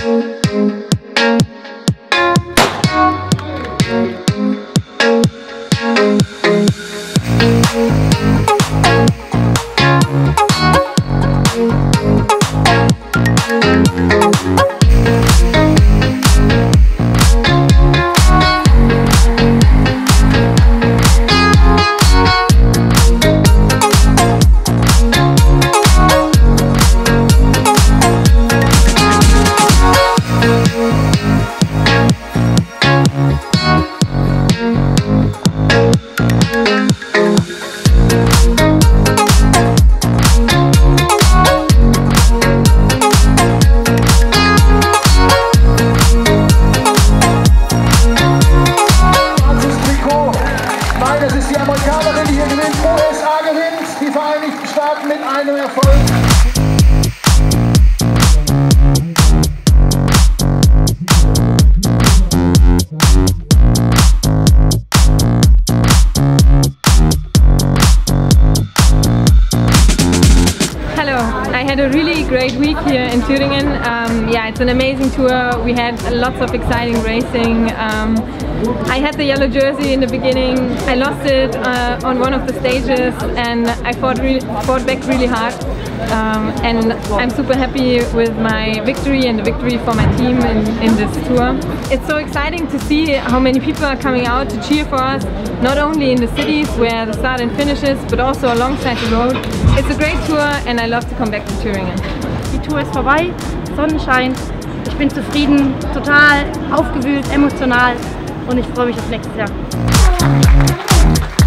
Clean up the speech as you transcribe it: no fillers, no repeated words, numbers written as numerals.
Das ist die Amerikanerin, die hier gewinnt. USA gewinnt, die Vereinigten Staaten mit einem Erfolg. Hello, I had a really great week here in Thüringen. Yeah, it's an amazing tour. We had lots of exciting racing. I had the yellow jersey in the beginning. I lost it on one of the stages and I fought back really hard. And I'm super happy with my victory and the victory for my team in this tour. It's so exciting to see how many people are coming out to cheer for us, not only in the cities where the start and finish is, but also alongside the road. It's a great tour and I love to come back to Thüringen. Die Tour ist vorbei, Sonnenschein, ich bin zufrieden, total aufgewühlt, emotional und ich freue mich auf nächstes Jahr.